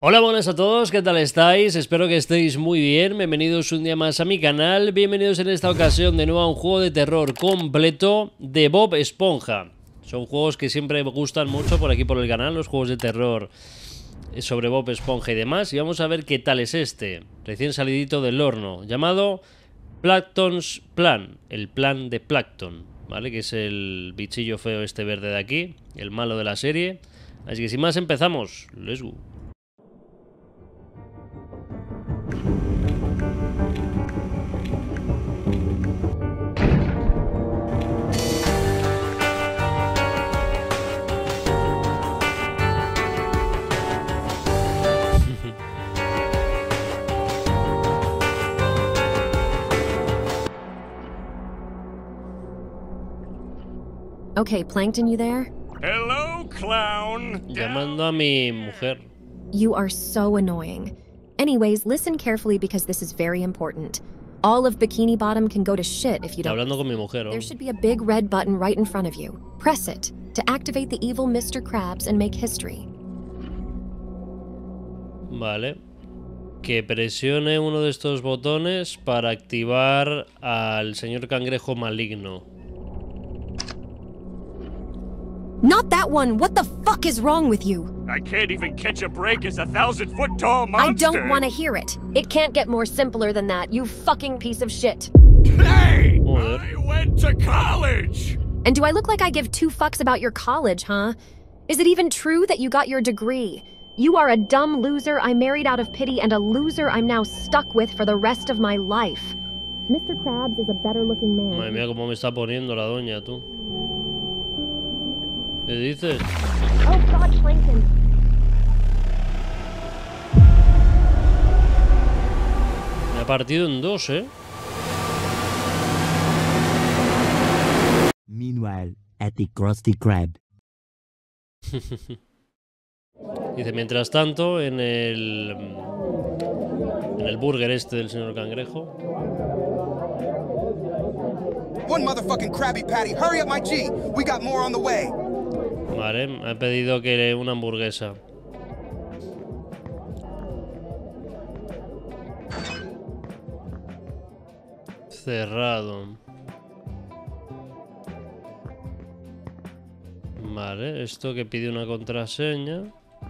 Hola, buenas a todos, ¿qué tal estáis? Espero que estéis muy bien, bienvenidos un día más a mi canal, bienvenidos en esta ocasión de nuevo a un juego de terror completo de Bob Esponja. Son juegos que siempre me gustan mucho por aquí por el canal, los juegos de terror sobre Bob Esponja y demás, y vamos a ver qué tal es este, recién salidito del horno, llamado Plankton's Plan, el plan de Plankton, ¿vale? Que es el bichillo feo este verde de aquí, el malo de la serie. Así que sin más empezamos, let's go. Okay, Plankton, you there? Hello, clown. Llamando a mi mujer. You are so annoying. Anyways, listen carefully because this is very important. All of Bikini Bottom can go to shit if you don't. Hablando con mi mujer, There should be a big red button right in front of you. Press it to activate the evil Mr. Krabs and make history. Vale. Que presione uno de estos botones para activar al señor cangrejo maligno. Not that one! What the fuck is wrong with you? I can't even catch a break as a 1,000-foot-tall monster. I don't want to hear it. It can't get more simpler than that, you fucking piece of shit. Hey! Joder. I went to college! And do I look like I give two fucks about your college, huh? Is it even true that you got your degree? You are a dumb loser I married out of pity and a loser I'm now stuck with for the rest of my life. Mr. Krabs is a better-looking man. Madre mía, cómo me está poniendo la doña, tú. ¿Qué dices? Oh God, Plankton. Me ha partido en dos, ¿eh? Meanwhile, at the Krusty Krab. Dice, mientras tanto, en el burger este del señor cangrejo. One motherfucking Krabby Patty. Hurry up, my G. We got more on the way. Vale, me ha pedido que una hamburguesa. Cerrado. Vale, esto que pide una contraseña.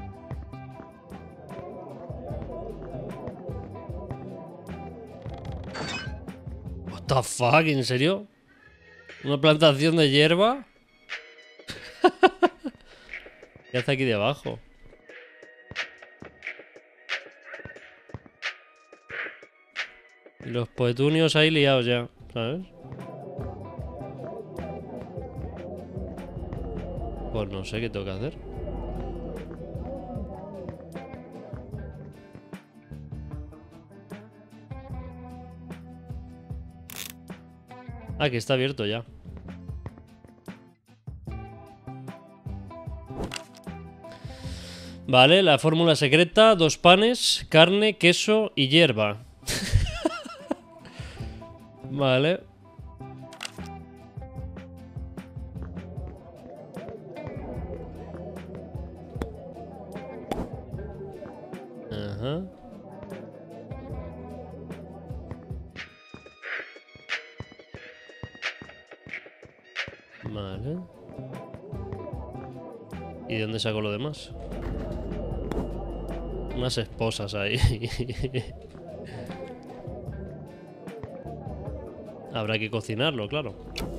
What the fuck, ¿en serio? ¿Una plantación de hierba? ¿Qué hace aquí debajo? Y los petunios ahí liados ya, ¿sabes? Pues no sé qué tengo que hacer. Ah, que está abierto ya. Vale, la fórmula secreta, 2 panes, carne, queso y hierba. Vale. Ajá. Vale. ¿Y de dónde saco lo demás? Unas esposas ahí. Habrá que cocinarlo, claro.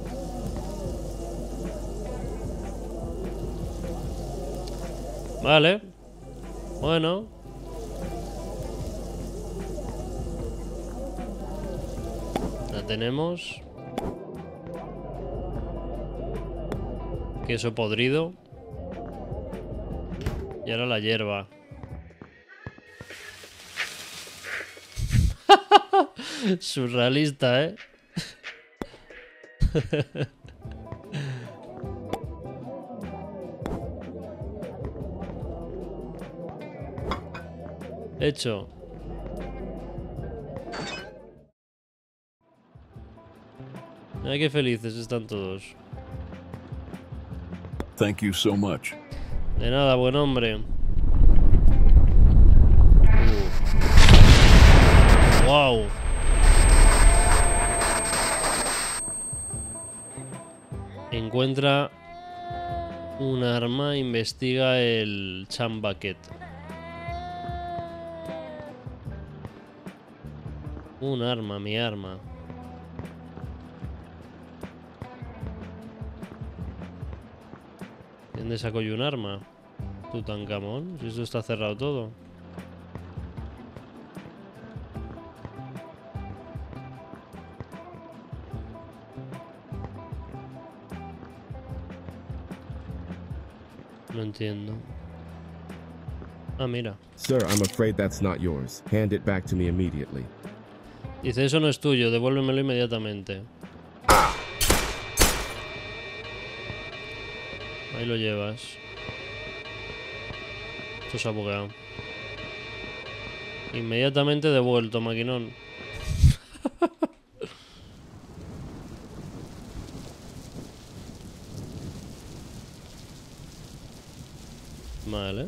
Vale. Bueno. La tenemos. Queso podrido. Y ahora la hierba. Surrealista, ¿eh? Hecho. Ay, qué felices están todos. Thank you so much. De nada, buen hombre. Encuentra un arma, investiga el chambaquet. Un arma, mi arma. ¿Dónde saco yo un arma? Tutankamón, si esto está cerrado todo. No entiendo. Ah, mira. Sir, I'm afraid that's not yours. Hand it back to me immediately. Dice, eso no es tuyo, devuélvemelo inmediatamente. Ahí lo llevas. Esto se ha bugueado. Inmediatamente devuelto, maquinón. Vale.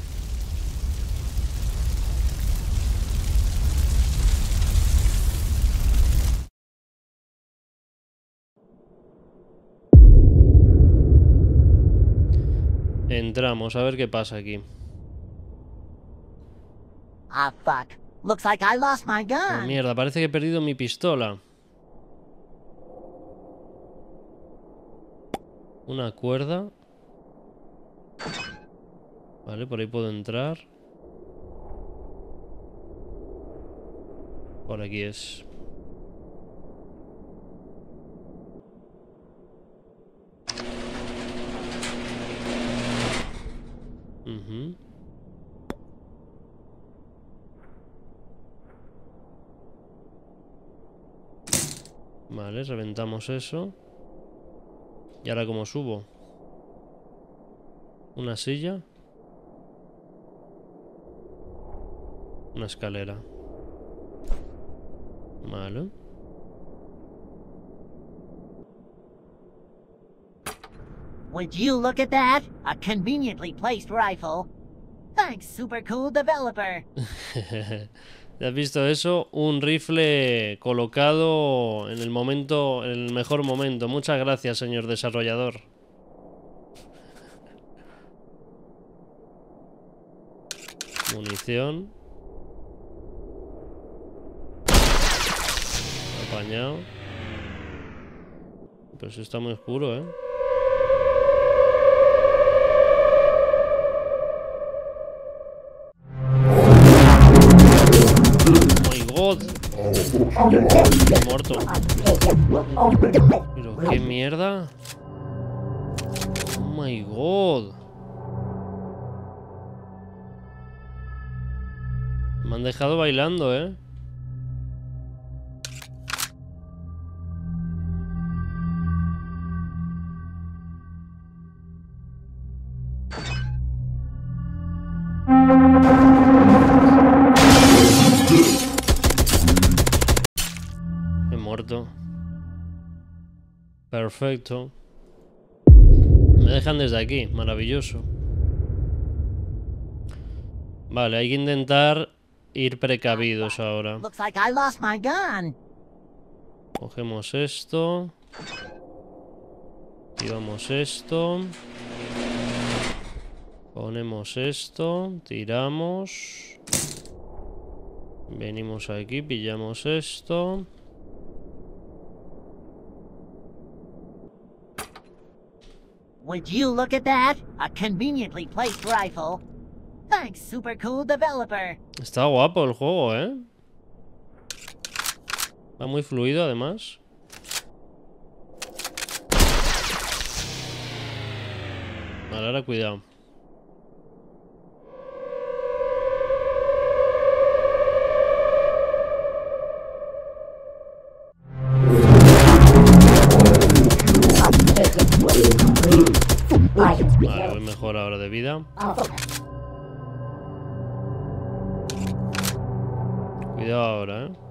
Entramos, a ver qué pasa aquí. Ah, fuck. Looks like I lost my Oh, gun. mierda, parece que he perdido mi pistola. Una cuerda. Vale, por ahí puedo entrar. Por aquí es. Ujú. Vale, reventamos eso. ¿Y ahora cómo subo? ¿Una silla? Una escalera. Vale. Would you look at that? A conveniently placed rifle. Thanks, super cool developer. ¿Has visto eso? Un rifle colocado en el momento, en el mejor momento. Muchas gracias, señor desarrollador. Munición. Apañado. Pero eso está muy oscuro, ¿eh? Muerto. Pero qué mierda. Oh my god. Me han dejado bailando, ¿eh? He muerto. Perfecto. Me dejan desde aquí, maravilloso. Vale, hay que intentar ir precavidos ahora. Looks like I lost my gun. Cogemos esto. Tiramos esto. Ponemos esto. Tiramos. Venimos aquí, pillamos esto. Would you look at that? A conveniently placed rifle. Thanks, super cool developer. Está guapo el juego, ¿eh? Va muy fluido, además. Vale, ahora cuidado. Vale, voy mejor ahora de vida. Cuidado ahora, ¿eh?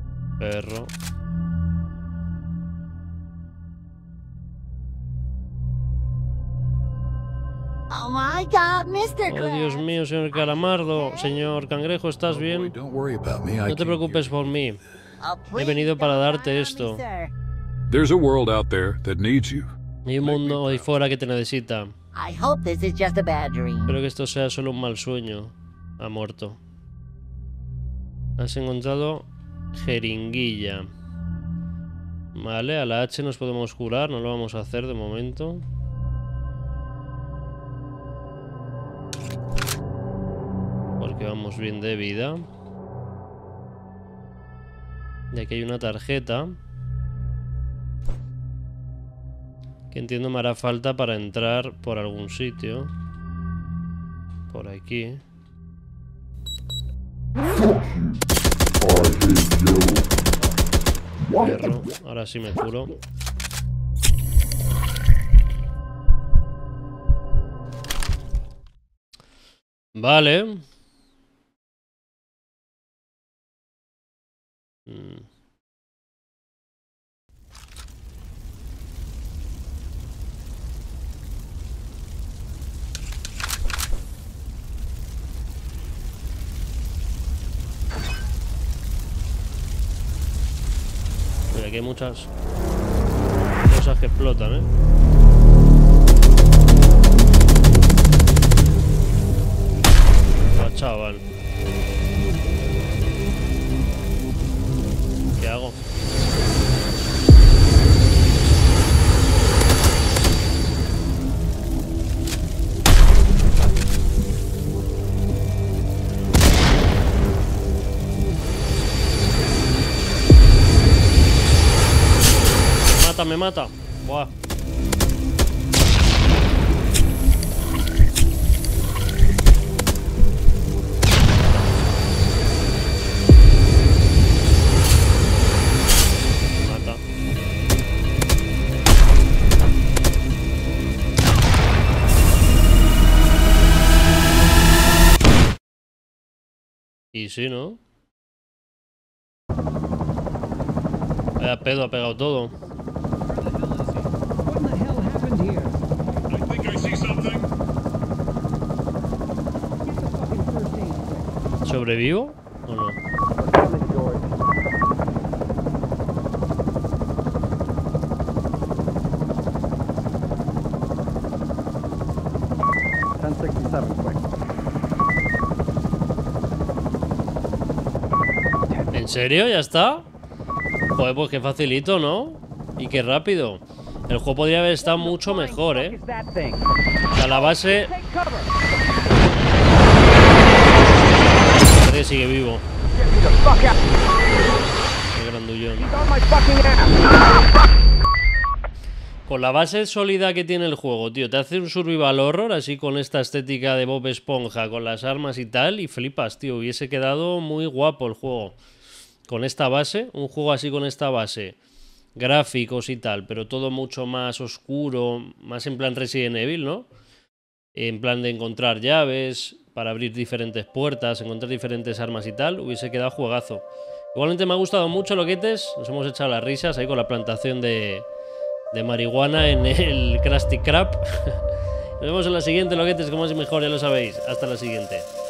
Perro. my God, Mr. Oh, Dios mío, señor Calamardo. Señor Cangrejo, ¿estás bien? No te preocupes por mí. He venido para darte esto. There's a world out there that needs you. Hay un mundo ahí fuera que te necesita. I hope this is just a bad dream. Espero que esto sea solo un mal sueño. Ha muerto. Has encontrado jeringuilla. Vale, a la H nos podemos curar. No lo vamos a hacer de momento. Porque vamos bien de vida. Y aquí hay una tarjeta. Que entiendo me hará falta para entrar por algún sitio. Por aquí. Perro. Ahora sí me curo. Vale. Mira, aquí hay muchas cosas que explotan, ¿eh? Ah, chaval. ¿Qué hago? Me mata. Buah. Mata. Y sí, ¿no? Vaya pedo, ha pegado todo. ¿Sobrevivo o no? ¿En serio? ¿Ya está? Joder, pues qué facilito, ¿no? Y qué rápido. El juego podría haber estado mucho mejor, ¿eh? O sea, la base... Parece que sigue vivo. Qué grandullón. Con la base sólida que tiene el juego, tío, te hace un survival horror así con esta estética de Bob Esponja, con las armas y tal, y flipas, tío. Hubiese quedado muy guapo el juego. Con esta base, un juego así con esta base, gráficos y tal, pero todo mucho más oscuro, más en plan Resident Evil, ¿no? En plan de encontrar llaves para abrir diferentes puertas, encontrar diferentes armas y tal, hubiese quedado juegazo. Igualmente me ha gustado mucho, loquetes, nos hemos echado las risas ahí con la plantación de marihuana en el Krusty Krab. Nos vemos en la siguiente, loquetes, como es mejor, ya lo sabéis. Hasta la siguiente.